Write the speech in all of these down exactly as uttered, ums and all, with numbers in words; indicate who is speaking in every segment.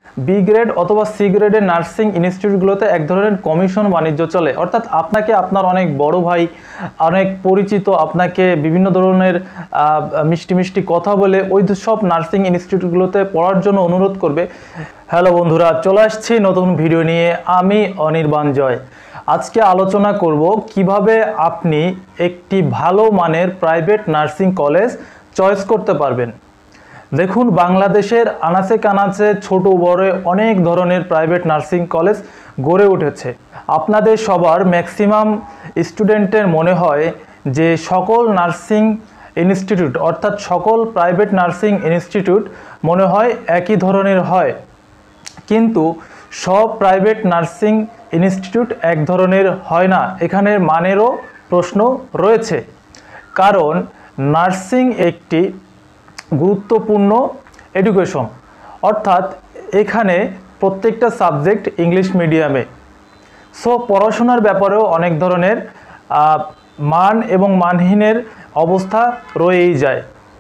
Speaker 1: B grade অথবা C গ্রেডের nursing ইনস্টিটিউটগুলোতে এক ধরনের কমিশন বাণিজ্য চলে, অর্থাৎ আপনাকে আপনার অনেক বড় ভাই, অনেক পরিচিত আপনাকে বিভিন্ন ধরনের মিষ্টি মিষ্টি কথা বলে ওই সব নার্সিং ইনস্টিটিউটগুলোতে পড়ার জন্য অনুরোধ করবে। হ্যালো বন্ধুরা, চলে আসছি নতুন ভিডিও নিয়ে। আমি অনির্বাণ জয়। আজকে আলোচনা করব কিভাবে আপনি একটি ভালো মানের প্রাইভেট নার্সিং কলেজ চয়েস করতে পারবেন। দেখুন, বাংলাদেশের আনাচে কানাচে ছোট বড় অনেক ধরনের প্রাইভেট নার্সিং কলেজ গড়ে উঠেছে। আপনাদের সবার ম্যাক্সিমাম স্টুডেন্টের মনে হয় যে সকল নার্সিং ইনস্টিটিউট অর্থাৎ সকল প্রাইভেট নার্সিং ইনস্টিটিউট মনে হয় একই ধরনের হয়, কিন্তু সব প্রাইভেট নার্সিং ইনস্টিটিউট এক ধরনের হয় না। এখানে মানেরও প্রশ্ন রয়েছে, কারণ নার্সিং একটি গুরুত্বপূর্ণ এডুকেশন, অর্থাৎ এখানে প্রত্যেকটা সাবজেক্ট ইংলিশ মিডিয়ামে। সো পড়াশোনার ব্যাপারেও অনেক ধরনের মান এবং মানহীনের অবস্থা রয়েই যায়।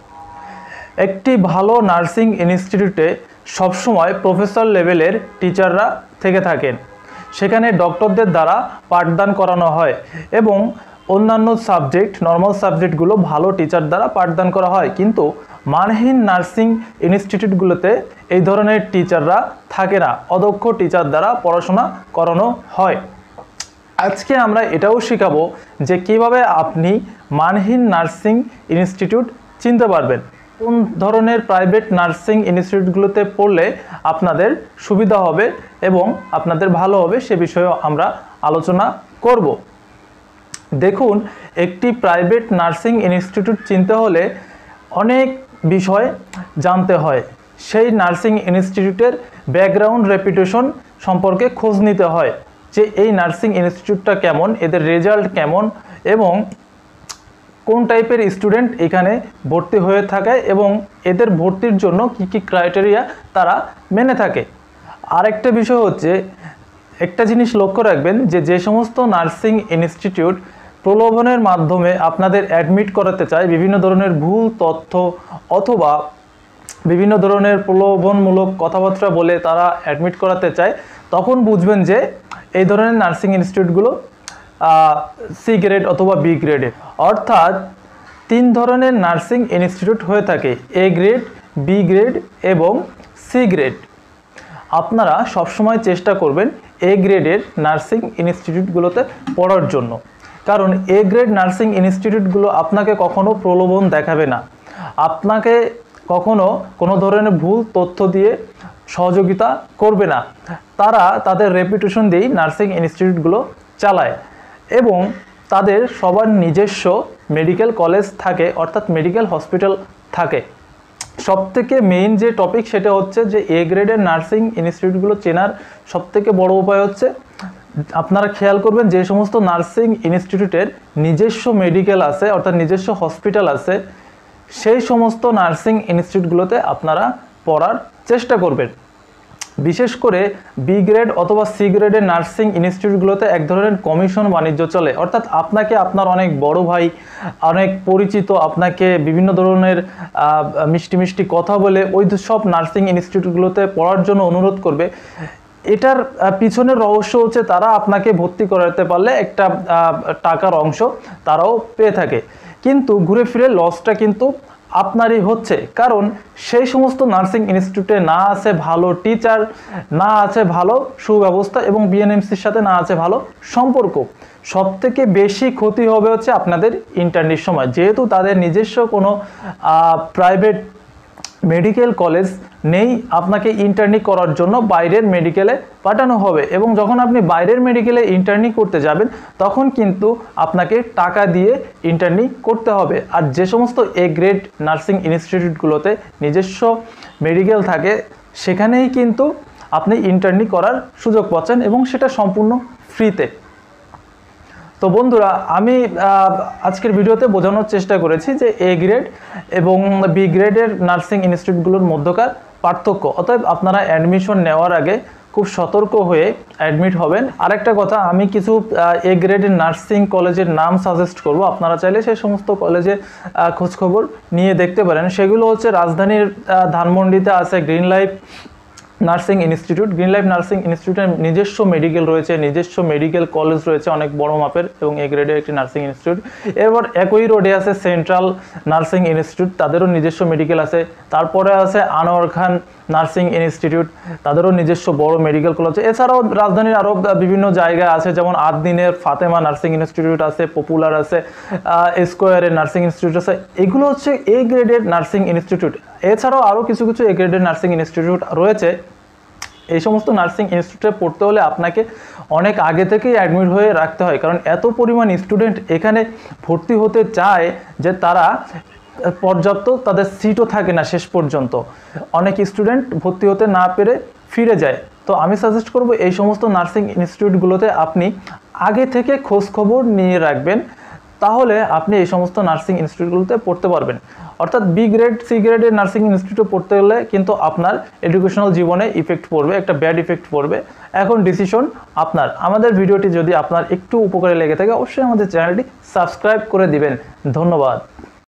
Speaker 1: একটি ভালো নার্সিং ইনস্টিটিউটে সবসময় প্রফেসর লেভেলের টিচাররা থেকে থাকেন। সেখানে ডক্টরদের দ্বারা পাঠদান করানো হয় এবং অন্যান্য সাবজেক্ট নর্মাল সাবজেক্টগুলো ভালো টিচার দ্বারা পাঠদান করা হয়, কিন্তু মানহীন নার্সিং ইনস্টিটিউটগুলোতে এই ধরনের টিচাররা থাকে না, অদক্ষ টিচার দ্বারা পড়াশোনা করানো হয়। আজকে আমরা এটাও শেখাবো যে কিভাবে আপনি মানহীন নার্সিং ইনস্টিটিউট চিনতে পারবেন, কোন ধরনের প্রাইভেট নার্সিং ইনস্টিটিউটগুলোতে পড়লে আপনাদের সুবিধা হবে এবং আপনাদের ভালো হবে, সে বিষয়েও আমরা আলোচনা করব। দেখুন, একটি প্রাইভেট নার্সিং ইনস্টিটিউট চিনতে হলে অনেক বিষয় জানতে হয়। সেই নার্সিং ইনস্টিটিউটের ব্যাকগ্রাউন্ড রেপুটেশন সম্পর্কে খোঁজ নিতে হয় যে এই নার্সিং ইনস্টিটিউটটা কেমন, এদের রেজাল্ট কেমন এবং কোন টাইপের স্টুডেন্ট এখানে ভর্তি হয়ে থাকে এবং এদের ভর্তির জন্য কি কি ক্রাইটেরিয়া তারা মেনে থাকে। আরেকটা বিষয় হচ্ছে, একটা জিনিস লক্ষ্য রাখবেন যে যে সমস্ত নার্সিং ইনস্টিটিউট প্রলোভনের মাধ্যমে আপনাদের অ্যাডমিট করাতে চায়, বিভিন্ন ধরনের ভুল তথ্য অথবা বিভিন্ন ধরনের প্রলোভনমূলক কথাবার্তা বলে তারা অ্যাডমিট করাতে চায়, তখন বুঝবেন যে এই ধরনের নার্সিং ইনস্টিটিউটগুলো সি গ্রেড অথবা বি গ্রেডের। অর্থাৎ তিন ধরনের নার্সিং ইনস্টিটিউট হয়ে থাকে, এ গ্রেড, বি গ্রেড এবং সি গ্রেড। আপনারা সবসময় চেষ্টা করবেন এ গ্রেডের নার্সিং ইনস্টিটিউটগুলোতে পড়ার জন্য, কারণ এ গ্রেড নার্সিং ইনস্টিটিউটগুলো আপনাকে কখনো প্রলোভন দেখাবে না, আপনাকে কখনো কোনো ধরনের ভুল তথ্য দিয়ে সহযোগিতা করবে না। তারা তাদের রেপুটেশন দিয়েই নার্সিং ইনস্টিটিউটগুলো চালায় এবং তাদের সবার নিজস্ব মেডিকেল কলেজ থাকে, অর্থাৎ মেডিকেল হসপিটাল থাকে। সবথেকে মেইন যে টপিক সেটা হচ্ছে যে এ গ্রেডের নার্সিং ইনস্টিটিউটগুলো চেনার সবথেকে বড় উপায় হচ্ছে আপনারা খেয়াল করবেন যে সমস্ত নার্সিং ইনস্টিটিউটের নিজস্ব মেডিকেল আছে, অর্থাৎ নিজস্ব হসপিটাল আছে, সেই সমস্ত নার্সিং ইনস্টিটিউটগুলোতে আপনারা পড়ার চেষ্টা করবেন। বিশেষ করে বি গ্রেড অথবা সি গ্রেডের নার্সিং ইনস্টিটিউটগুলোতে এক ধরনের কমিশন বাণিজ্য চলে, অর্থাৎ আপনাকে আপনার অনেক বড় ভাই, অনেক পরিচিত আপনাকে বিভিন্ন ধরনের মিষ্টি মিষ্টি কথা বলে ওই সব নার্সিং ইনস্টিটিউটগুলোতে পড়ার জন্য অনুরোধ করবে। এটার পিছনের রহস্য হচ্ছে তারা আপনাকে ভর্তি করাতে পারলে একটা টাকার অংশ তারাও পেয়ে থাকে, কিন্তু ঘুরে ফিরে লসটা কিন্তু আপনারই হচ্ছে, কারণ সেই সমস্ত নার্সিং ইনস্টিটিউটে না আছে ভালো টিচার, না আছে ভালো সুব্যবস্থা এবং বিএনএমসির সাথে না আছে ভালো সম্পর্ক। সবথেকে বেশি ক্ষতি হবে হচ্ছে আপনাদের ইন্টার্নির সময়, যেহেতু তাদের নিজস্ব কোনো প্রাইভেট মেডিকেল কলেজ নেই, আপনাকে ইন্টার্নি করার জন্য বাইরের মেডিকেলে পাঠানো হবে এবং যখন আপনি বাইরের মেডিকেলে ইন্টার্নি করতে যাবেন তখন কিন্তু আপনাকে টাকা দিয়ে ইন্টার্নি করতে হবে। আর যে সমস্ত এ গ্রেড নার্সিং ইনস্টিটিউটগুলোতে নিজস্ব মেডিকেল থাকে সেখানেই কিন্তু আপনি ইন্টার্নি করার সুযোগ পাচ্ছেন এবং সেটা সম্পূর্ণ ফ্রিতে। তো বন্ধুরা, আমি আজকের ভিডিওতে বোঝানোর চেষ্টা করেছি যে এ গ্রেড এবং বি গ্রেডের নার্সিং ইনস্টিটিউটগুলোর মধ্যকার পার্থক্য। অতএব আপনারা অ্যাডমিশন নেওয়ার আগে খুব সতর্ক হয়ে অ্যাডমিট হবেন। আরেকটা কথা, আমি কিছু এ গ্রেডের নার্সিং কলেজের নাম সাজেস্ট করব, আপনারা চাইলে সেই সমস্ত কলেজে খোঁজখবর নিয়ে দেখতে পারেন। সেগুলো হচ্ছে রাজধানীর ধানমন্ডিতে আছে green life nursing institute, green life nursing ইনস্টিটিউটের নিজস্ব মেডিকেল রয়েছে, নিজস্ব মেডিকেল কলেজ রয়েছে অনেক বড় মাপের এবং এ গ্রেডের একটি নার্সিং ইনস্টিটিউট। এরপর একই রোডে আছে সেন্ট্রাল নার্সিং ইনস্টিটিউট, তাদেরও নিজস্ব মেডিকেল আছে। তারপরে আছে আনোয়ার খান নার্সিং ইনস্টিটিউট, তাদেরও নিজস্ব বড় মেডিকেল কলেজ। এছাড়াও রাজধানীর আরও বিভিন্ন জায়গা আছে, যেমন আদদিনের ফাতেমা নার্সিং ইনস্টিটিউট আছে, পপুলার আছে, স্কোয়ারের নার্সিং ইনস্টিটিউট আছে। এগুলো হচ্ছে এ গ্রেডের নার্সিং ইনস্টিটিউট। এছাড়াও আরও কিছু কিছু এ গ্রেডের নার্সিং ইনস্টিটিউট রয়েছে। এই সমস্ত নার্সিং ইনস্টিটিউটে পড়তে হলে আপনাকে অনেক আগে থেকেই অ্যাডমিট হয়ে রাখতে হয়, কারণ এত পরিমাণ স্টুডেন্ট এখানে ভর্তি হতে চায় যে তারা পর্যাপ্ত তাদের সিটও থাকে না শেষ পর্যন্ত। অনেক স্টুডেন্ট ভর্তি হতে না পেরে ফিরে যায়। তো আমি সাজেস্ট করব এই সমস্ত নার্সিং ইনস্টিটিউটগুলোতে আপনি আগে থেকে খোঁজ খবর নিয়ে রাখবেন, তাহলে আপনি এই সমস্ত নার্সিং ইনস্টিটিউটগুলোতে পড়তে পারবেন। অর্থাৎ বি গ্রেড সি গ্রেডের নার্সিং ইনস্টিটিউটে পড়তে গেলে কিন্তু আপনার এডুকেশনাল জীবনে ইফেক্ট পড়বে, একটা ব্যাড ইফেক্ট পড়বে। এখন ডিসিশন আপনার। আমাদের ভিডিওটি যদি আপনার একটু উপকারে লেগে থাকে অবশ্যই আমাদের চ্যানেলটি সাবস্ক্রাইব করে দিবেন। ধন্যবাদ।